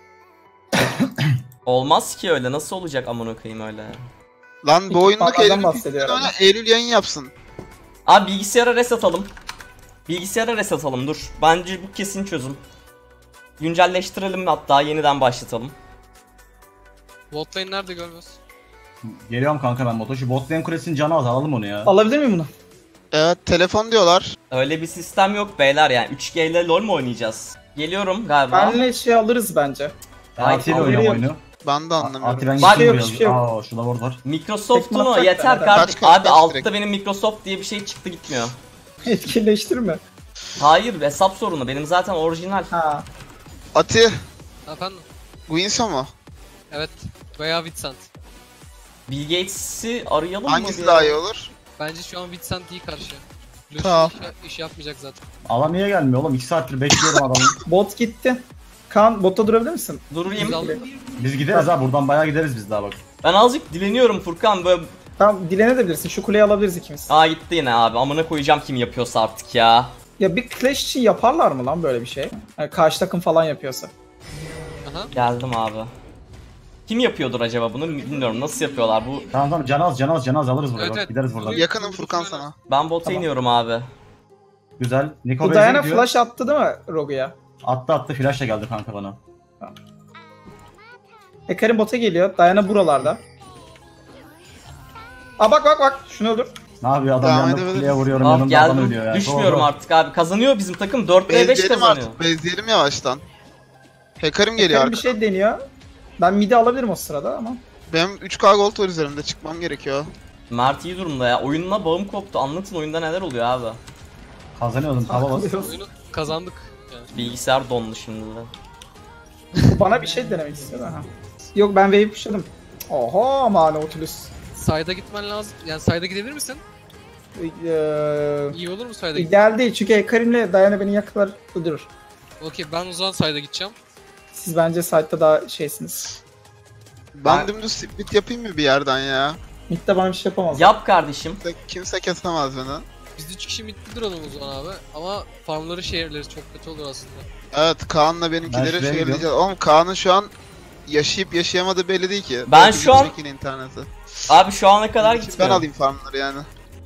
Olmaz ki öyle. Nasıl olacak amına koyayım öyle? Lan bu oyundaki Ekipmanlardan Eylül'ün bahsediyor PC'den oyna. herhalde. Eylül yayın yapsın. Abi bilgisayara reset atalım. Bilgisayara reset atalım dur. Bence bu kesin çözüm. Güncelleştirelim hatta yeniden başlatalım. Bot lane nerede görmüyoruz? Geliyorum kanka ben bota. Şu bot lane kulesinin canı az, alalım onu ya. Alabilir miyim bunu? Evet telefon diyorlar. Öyle bir sistem yok beyler yani 3G ile LoL mu oynayacağız? Geliyorum galiba. Benle şey alırız bence. Ben Ay, Ati'yle haberi oynuyorum yok. oyunu. Ben de anlamıyorum. Ati ben Bak- gittim yok, biraz. hiçbir şey yok. Aa şurada ward var. Microsoft'un o Teknoloji yeter zaten. kardeşim. Kaç Abi kaç altta direkt. benim Microsoft diye bir şey çıktı gitmiyor. Etkinleştirme. Hayır hesap sorunu benim zaten orijinal. Ha. Ati, Efendim? Guinsoo mu? Evet. Veya Vincent. Bill Gates'i arayalım mı? Hangisi bir daha ara? iyi olur? Bence şu an Vincent iyi karşı. Tamam. Lucian iş yapmayacak zaten. Adam niye gelmiyor oğlum? 2 saattir bekliyorum adamı. Bot gitti. Kaan botta durabilir misin? Durayım. Biz aldık. Biz gideriz ha, buradan bayağı gideriz biz daha bak. Ben azıcık dileniyorum Furkan böyle. Tamam dilenebilirsin. Şu kuleyi alabiliriz ikimiz. Aa gitti yine abi amına koyacağım kim yapıyorsa artık ya. Ya bir Clash için yaparlar mı lan böyle bir şey? Yani karşı takım falan yapıyorsa. Aha. Geldim abi. Kim yapıyordur acaba bunu bilmiyorum nasıl yapıyorlar bu. Tamam canı az alırız buraya Evet, bak. evet. Gideriz buradan. Yakınım Furkan sana. Ben bota Tamam. iniyorum abi. Güzel. Niko Bu Bey'e Diana gidiyor. flash attı değil mi Rogue'ya? Attı flash da geldi kanka bana. Hacker'in bota geliyor. Diana buralarda. Aa bak. Şunu öldür. Ne yapıyor adam Devam yanında edebiliriz. kuleye vuruyorum Ah yanında adam geldim. ölüyor ya. Düşmüyorum Go, go. artık abi. Kazanıyor bizim takım 4v5 Bezleyelim kazanıyor. artık. Bezleyelim yavaştan. Hacker'ım geliyor Hacker'in bir arkadan. şey deniyor. Ben midi alabilirim o sırada ama. Benim 3K gold var üzerimde, çıkmam gerekiyor. Mert iyi durumda ya. Oyunla bağım koptu. Anlatın oyunda neler oluyor abi. Kazanıyordum tava bas. Oyunu kazandık. Yani. Bilgisayar dondu şimdi de. Bu bana bir şey denemek istiyor ha. Yok ben wave pushladım. Oho ama Nautilus. Side'a gitmen lazım. Yani side'a gidebilir misin? İyi olur mu side'a gitmen? İdeal değil çünkü Hacker'imle Diana beni yakalar öldürür. Okey ben o zaman side'a gideceğim. Siz bence site'da daha şeysiniz. Ben dümdüz split yapayım mı bir yerden ya? Mid'de bana bir şey yapamaz. Yap kardeşim. Kimse kesemez beni. Biz 3 kişi mid duralım o zaman abi. Ama farmları şehirleri çok kötü olur aslında. Evet, Kaan'la Ben benimkileri şuraya şehirleyeceğiz. gidiyorum. Oğlum Kaan'ın şu an yaşayıp yaşayamadığı belli değil ki. Ben Belki şu an- gidecek yine internete. Abi şu ana kadar Ben gitmiyorum. alayım farmları yani.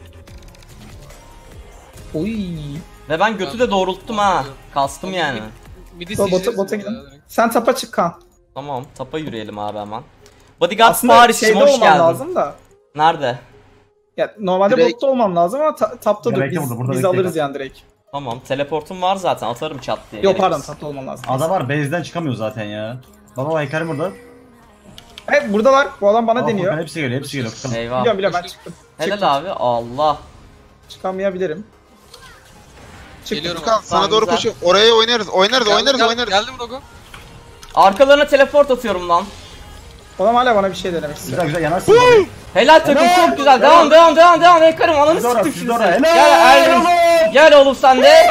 Oy. Ve ben götü de doğrulttum ha. Kastım yani. Midi Bota- siege'leriz bota ya gidin. direkt. Sen tapa çık Kaan. Tamam tapa yürüyelim abi hemen. Bodyguard Aslında Paris'im şeyde hoş olman geldin. lazım da. Nerede? Ya normalde Direkt- botta olmam lazım ama tapta Ya dur. bekle Biz, burada, biz bekle. alırız yani direkt. Tamam teleportum var zaten atarım çat diye. Yok pardon gerekirse. tapta olman lazım. Adam var base'den çıkamıyor zaten ya. Baba Hikarim burada. Evet buradalar. Bu adam bana Aa, deniyor. Furkan hepsi geliyor. Furkan. Eyvah. Biliyorum ben çıktım. Helal Çıktım. abi Allah. Çıkamayabilirim. Çıktım. Geliyorum Furkan abi. sana Tamam, doğru güzel. koşuyor. Oraya oynarız. Geldim Rogo. Arkalarına teleport atıyorum lan. Adam hala bana bir şey denemek istiyor. Güzel yanarsın. Helal takım Helal. çok güzel. Devam. Yakarım ananı Siz de orası, sıktım siz şimdi de seni. orası. Gel Helal. Erwin. Gel oğlum sen de.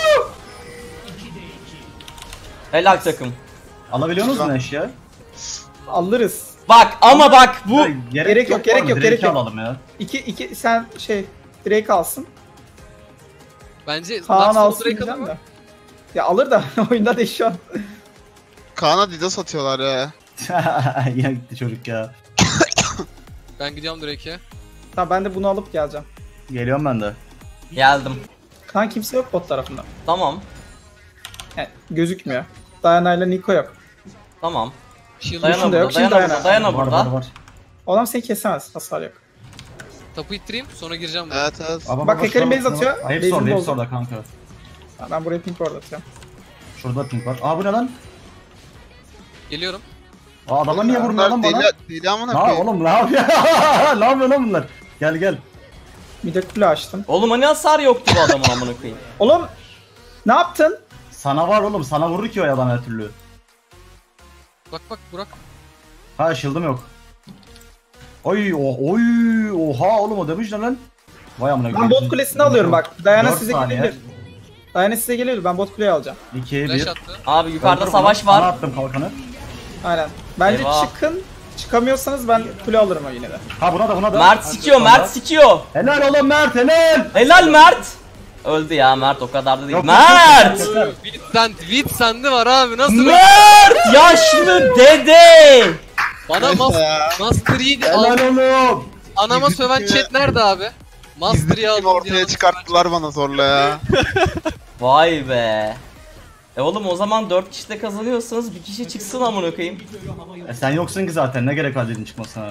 Helal takım. Alabiliyor musun eşya? Alırız. Bak ama bak bu. Ya, Gerek yok, oğlum, gerek Drake'i yok. alalım ya. İki sen şey Drake alsın. Bence Kaan Lux alsın Drake diyeceğim alır de. mı? Ya alır da oyunda değil şu an. Kaan'a Didas atıyorlar ya. Yine gitti çocuk ya. Ben gidiyorum Drake'e. Tamam ben de bunu alıp geleceğim. Geliyorum ben de. Geldim. Kan kimse yok bot tarafında. Tamam. Yani gözükmüyor. Diana ile Nico yok. Tamam. Shield Dayana Duşun da yok, burada, şimdi Dayana Dayana. burada, Dayana Var burada. var. O adam seni kesemez. Hasar yok. tapu ittireyim sonra gireceğim buraya. Evet evet. Bak, Hecarim base atıyor. Hepsi Base'ini orada, hepsi bozdu. orada kanka. Ha, ben buraya pink ward atıyorum. Şurada pink var. Aa bu ne lan? Geliyorum. Aa adamlar niye vurmuyor lan bana? Deli amına Ne koyayım. oğlum ne yapıyor? Ne yapıyor lan bunlar? Gel gel. Bir de kule açtım. Oğlum hani hasar yoktu bu adamın amına koyayım. Oğlum ne yaptın? Sana var oğlum, sana vurur ki o adam her türlü. Bak Burak. Ha shield'ım yok. Oy oha oğlum o demiş ne lan? Vay amına Ben koyayım. bot kulesini alıyorum bak. Diana 4 size saniye. gelebilir. Diana size gelebilir. Ben bot kuleyi alacağım. 2 Flash 1. attı. Abi yukarıda savaş var. attım kalkanı. Aynen. Bence Eyvah. çıkın. Çıkamıyorsanız ben kule alırım o yine de. Ha buna da. Mert sikiyor, Mert sikiyor. Helal oğlum Mert helal. Helal Mert. Öldü ya Mert, o kadar da değil. Yok, Mert! Wit sende var abi nasıl? Mert! Yaşlı dede! Bana Master Yi al. Helal oğlum. Anama Gizli söven kimi- chat nerede abi? Master Yi Kimi aldım ortaya diye. çıkarttılar bana zorla ya. Vay be. Oğlum o zaman 4 kişi de kazanıyorsanız bir kişi çıksın amına koyayım. Sen yoksun ki zaten, ne gerek var dedin çıkmasına.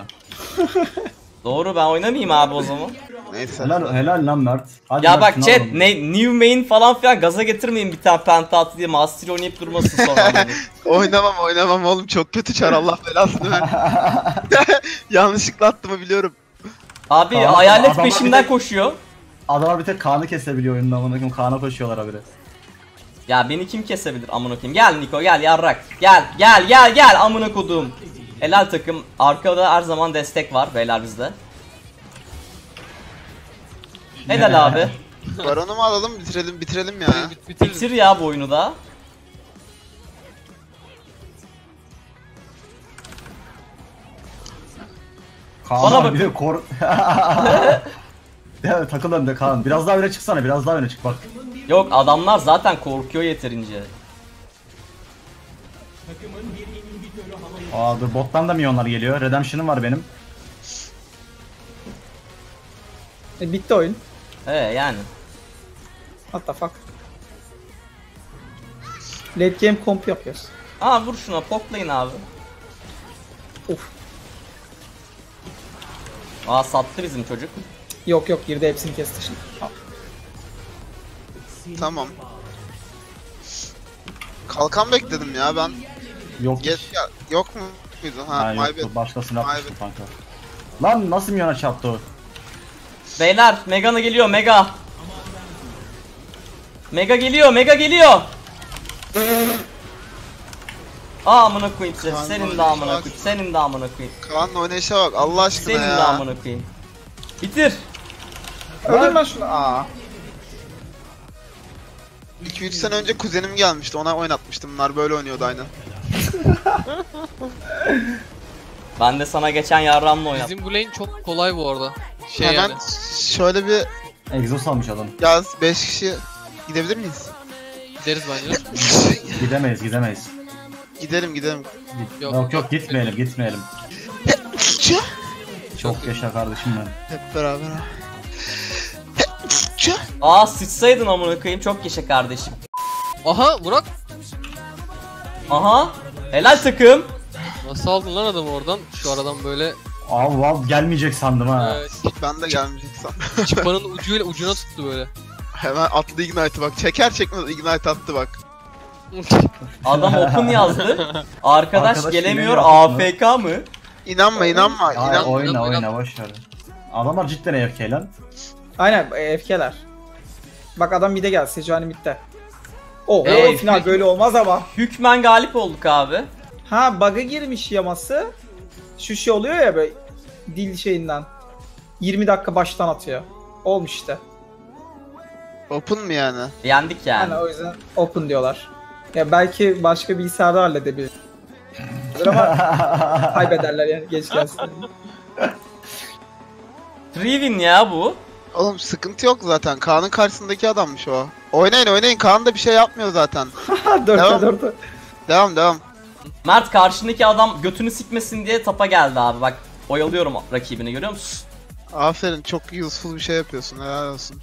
Doğru, ben oynamayayım abi o zaman. Neyse. Helal lan Mert. Hadi Ya Mert, bak şunu chat alalım. new main falan filan gaza getirmeyin bir tane penta atı diye master oynayıp durmasın sonra. beni. Oynamam oğlum, çok kötü çar, Allah belasını ver. Yanlışlıkla attığımı biliyorum. Abi Tamam, hayalet adamlar peşimden bir de- koşuyor. Adamlar bir tek Kaan'ı kesebiliyor oyunda, amına koyayım. Kaan'a koşuyorlar habire. Ya beni kim kesebilir amına koyayım? Gel Niko gel yarrak. Gel amına kodum. Helal takım. Arkada her zaman destek var beyler bizde. Helal abi. Baron'u mu alalım, bitirelim ya. Bitiririz. Bitir ya bu oyunu da. Kaan Bana abi bak. bir de kor... Ya takıl önde Kaan. Biraz daha öne çıksana, biraz daha öne çık bak. Yok adamlar zaten korkuyor yeterince. Aa dur, bottan da milyonlar geliyor. Redemption'ım var benim. Bitti oyun. Yani. What the fuck. Late game comp yapıyoruz. Aa vur şuna, poklayın abi. Uf. Aa sattı bizim çocuk. Yok girdi, hepsini kesti şimdi. Al. Tamam. Kalkan bekledim ya ben. Yok. Yok mu muydu? Ha, Ha yok, maybet. başkasını yapmıştım Maybet. kanka. Lan nasıl milyona çarptı o? Beyler Mega'na geliyor Mega. Mega geliyor. Aa amına koyayım size. Kaan Senin de oynayışa amına bak. koyayım. Senin de amına koyayım. Kaan'ın oynayışa bak Allah aşkına Senin de ya. amına koyayım. Bitir. Öldüm ben şunu. Aa. 2-3 sene önce kuzenim gelmişti, ona oynatmıştım, bunlar böyle oynuyordu aynen. Ben de sana geçen yarramla oynadım. Bizim bu lane çok kolay bu arada. Şey Hemen yani. şöyle bir Exhaust almış adam. yaz 5 kişi gidebilir miyiz? Gideriz bence. Gidemeyiz. Gidelim. Yok gitmeyelim. Çok yaşa kardeşim ben. Hep beraber. Aa sıçsaydın amına koyayım, çok yaşa kardeşim. Aha Burak. Aha. Helal takım. Nasıl aldın lan adamı oradan? Şu aradan böyle Abi gelmeyecek sandım ha. Ben de gelmeyeceksem. çıpanın ucuna tuttu böyle. Hemen attı Ignite'ı bak. Çeker çekmez Ignite attı bak. Adam open yazdı. Arkadaş gelemiyor, gelemiyor. AFK mı? İnanma. Ay, İnan. oyna boş ver. Adamlar cidden AFK lan. Aynen FK'ler. Bak adam mid'e geldi. Sejuani mid'de. Oh Ey, final böyle olmaz ama. Hükmen galip olduk abi. Ha bug'a girmiş yaması. Şu şey oluyor ya böyle dil şeyinden. 20 dakika baştan atıyor. Olmuş işte. Open mu yani? Yendik yani. Yani o yüzden open diyorlar. Ya belki başka bilgisayarda halledebilir. Ama kaybederler yani geç gelsin. 3 win ya bu. Oğlum sıkıntı yok zaten. Kaan'ın karşısındaki adammış o. Oynayın. Kaan da bir şey yapmıyor zaten. 4'e 4'e. Devam. Mert karşındaki adam götünü sikmesin diye tapa geldi abi bak. oyalıyorum rakibini, görüyor musun? Aferin, çok useful bir şey yapıyorsun, helal olsun.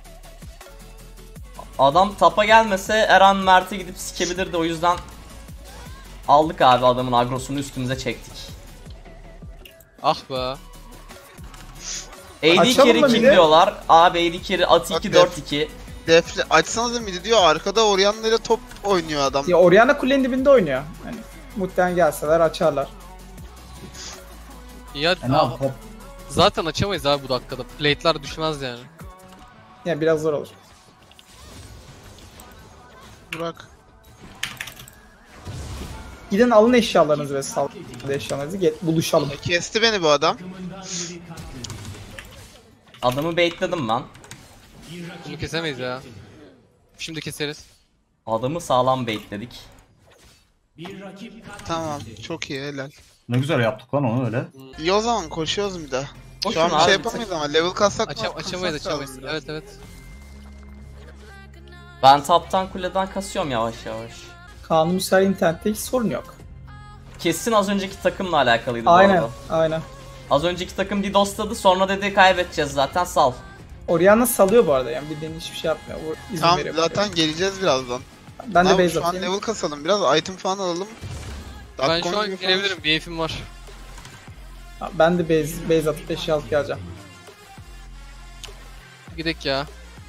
Adam tapa gelmese Eren Mert'e gidip sikebilirdi, o yüzden aldık abi, adamın agrosunu üstümüze çektik. Ah be. AD Açalım carry mı kim bir de? diyorlar? Abi AD carry at Bak 2 4 2. Defle açsanıza midi diyor, arkada Orianna ile top oynuyor adam. Ya Orianna kulenin dibinde oynuyor. Hani muhtemelen gelseler açarlar. Ya Ne yap? Hop. zaten açamayız abi bu dakikada. Plate'ler düşmez yani. Yani biraz zor olur. Burak. Gidin alın eşyalarınızı ve salın eşyalarınızı. Buluşalım. Kesti beni bu adam. Adamı baitledim ben. Bunu kesemeyiz ya. Şimdi keseriz. Adamı sağlam baitledik. Tamam, çok iyi, helal. Ne güzel yaptık lan onu öyle. İyi, o zaman koşuyoruz bir daha. Koşun Şu an bir abi. şey yapamayız ama level kassak Açamayız. Evet evet. Ben taptan kuleden kasıyorum yavaş yavaş. Kanun müsait internette hiç sorun yok. Kesin az önceki takımla alakalıydı bu Aynen, arada. aynen. Az önceki takım DDoS'ladı, sonra dedi kaybedeceğiz zaten, sal. Orianna salıyor bu arada, yani bildiğin hiçbir şey yapmıyor. İzin Tamam, veriyor. zaten geleceğiz birazdan. Ben de Abi base şu an atayım. level kasalım biraz, item falan alalım. Ben Dakikon şu an gibi falan- gelebilirim. Bir F'im var. Ben de base atıp eşya alıp geleceğim. Gidek ya.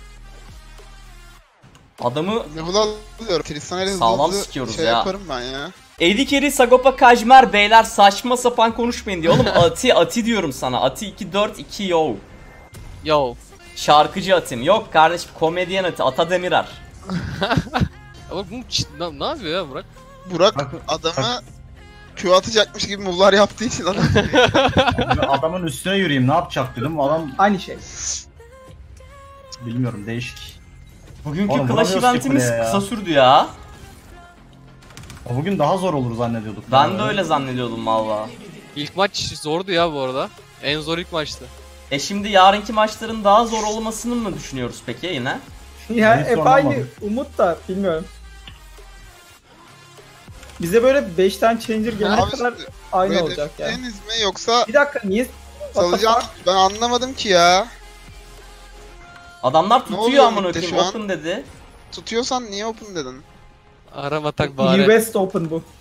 Adamı Level alıyorum. Tristan'a hızlı Sağlam hızlı sikiyoruz şey ya. yaparım ben ya. AD carry Sagopa Kajmer, beyler saçma sapan konuşmayın diyor. Oğlum Ati diyorum sana. Ati 2 4 2 yo. Yo. Şarkıcı Atım. Yok kardeşim, komedyen Ati. Ata Demirer. Ama bu ne yapıyor ya Burak? Burak Bak- adamı Q atacakmış gibi move'lar yaptığı için adam. Adamın üstüne yürüyeyim, ne yapacak dedim. Adam Aynı şey. bilmiyorum, değişik. Bugünkü Oğlum, Clash vuramıyoruz ki eventimiz kuleye ya. kısa sürdü ya. O bugün daha zor olur zannediyorduk. Ben de öyle zannediyordum valla. İlk maç zordu ya bu arada. En zor ilk maçtı. Şimdi yarınki maçların daha zor olmasını mı düşünüyoruz peki yine? Ya Hiç hep sorun aynı olmadı. umut da bilmiyorum. Bize böyle 5 tane changer gelene Abi kadar işte, aynı böyle olacak yani. deniz mi yoksa Bir dakika niye? What the salacağım, fuck? ben anlamadım ki ya. Adamlar Ne tutuyor oluyor amına midde koyayım, şu an? open dedi. Tutuyorsan niye open dedin? Aram atak bari. West Open bu.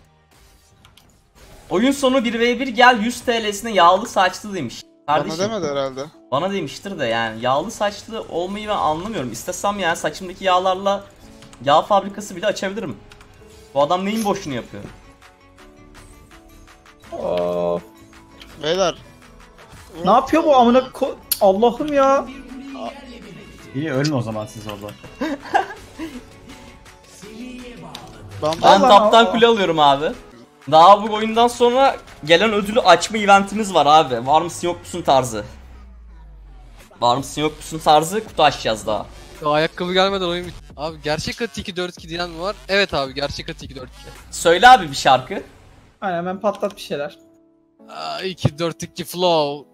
Oyun sonu 1v1 gel 100 TL'sine yağlı saçlı demiş. Kardeşim, Bana demedi herhalde. bana demiştir de yani yağlı saçlı olmayı ben anlamıyorum. İstesem yani saçımdaki yağlarla yağ fabrikası bile açabilirim. Bu adam neyin boşunu yapıyor? Of. Beyler. Ne yapıyor bu amına Allah'ım ya. İyi, ölün o zaman siz orada. Ben Ben Allah taptan Allah. kule alıyorum abi. Daha bu oyundan sonra gelen ödülü açma eventimiz var abi. Var mısın yok musun tarzı. Var mısın yok musun tarzı kutu açacağız daha. Ya ayakkabı gelmeden oyun bitti. Abi gerçek atı 2-4-2 diyen mi var? Evet abi gerçek atı 2-4-2. Söyle abi bir şarkı. Aynen, ben patlat bir şeyler. 2-4-2 flow.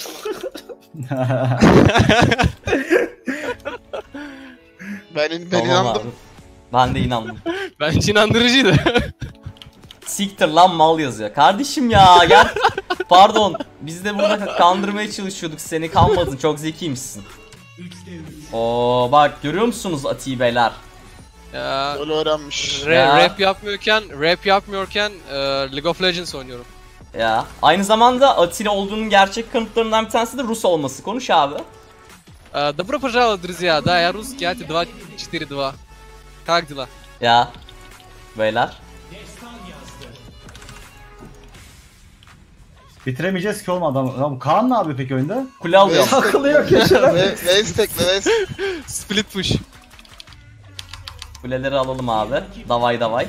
ben Tamam inandım. abi. Ben de inandım. Bence inandırıcıydı. Siktir lan mal yazıyor. Kardeşim ya gel. Pardon. Biz de burada kandırmaya çalışıyorduk seni. Kanmadın. Çok zekiymişsin. Oo bak görüyor musunuz Ati'yi beyler? Ya, Öyle öğrenmiş. Ya. rap yapmıyorken League of Legends oynuyorum. Ya. Aynı zamanda Ati'li olduğunun gerçek kanıtlarından bir tanesi de Rus olması. Konuş abi. Добро пожаловать, друзья. Да, я русский, Ати 2-4-2. Как дела? Ya. Beyler. Bitiremeyeceğiz ki oğlum adam. Kaan ne yapıyor peki oyunda? Kule alıyorum. Takılıyor köşede. Waze tekle, Waze. Split push. Kuleleri alalım abi. Davay davay.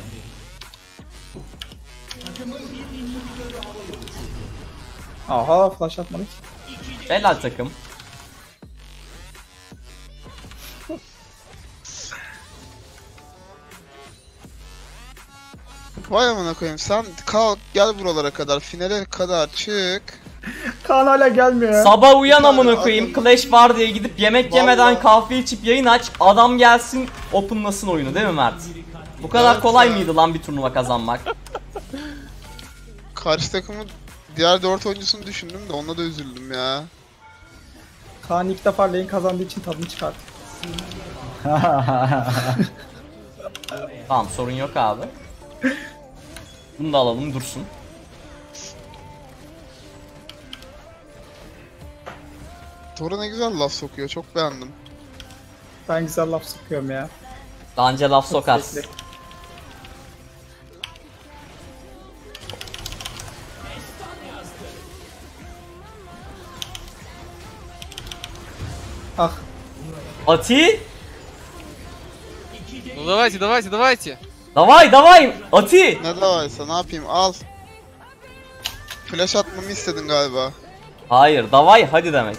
Aha, flash atmadık. Helal takım. Vay amına koyayım, sen kalk gel buralara kadar, finale kadar çık. Kaan hala gelmiyor ya. Sabah uyan Bir tane amına koyayım. adam- Clash var diye gidip yemek yemeden Vallahi. kahve içip yayın aç. Adam gelsin openlasın oyunu değil mi Mert? Bu kadar Evet kolay ya. mıydı lan bir turnuva kazanmak? Karşı takımı Diğer 4 oyuncusunu düşündüm de ona da üzüldüm ya. Kaan ilk defa lane kazandığı için tadını çıkarttı. Tamam sorun yok abi. Bunu da alalım dursun. Tora ne güzel laf sokuyor, çok beğendim. Ben güzel laf sokuyorum ya. Daha önce laf sokarsın. Sürekli. Ah, Ati! Ну давайте, давайте, давайте. Davay davay! Ati! Ne davaysa ne yapayım, al. Flash atmamı istedin galiba. Hayır davay hadi demek.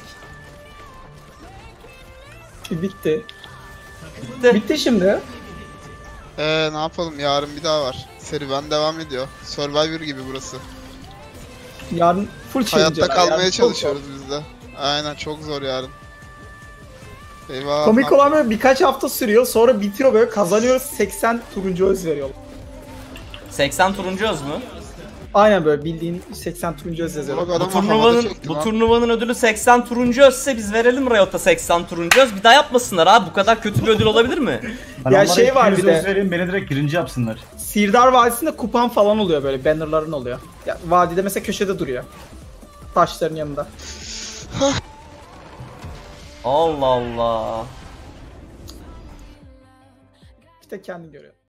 bitti. Bitti. Bitti şimdi. Ne yapalım, yarın bir daha var. Serüven devam ediyor. Survivor gibi burası. Yarın full challenge. Hayatta kalmaya yani. Çok çalışıyoruz biz de. Aynen, çok zor yarın. Eyvah. Komik olan böyle birkaç hafta sürüyor, sonra bitiyor, böyle kazanıyoruz, 80 turuncu öz veriyor. 80 turuncu öz mü? Aynen böyle bildiğin 80 turuncu öz yazıyor. Bak Bu adamı havada turnuvanın, çektim bu ha. turnuvanın ödülü 80 turuncu özse biz verelim Riot'a 80 turuncu öz. Bir daha yapmasınlar abi. Bu kadar kötü bir ödül olabilir mi? Ben Ya onlara şey var 200 bir de. öz vereyim, beni direkt birinci yapsınlar. Sirdar Vadisi'nde kupan falan oluyor, böyle bannerların oluyor. Ya, vadide mesela köşede duruyor. Taşların yanında. Allah Allah. İşte kendin görüyor.